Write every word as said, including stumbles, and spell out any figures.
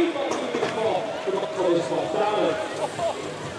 één man in ieder geval. De man van is van Dalen.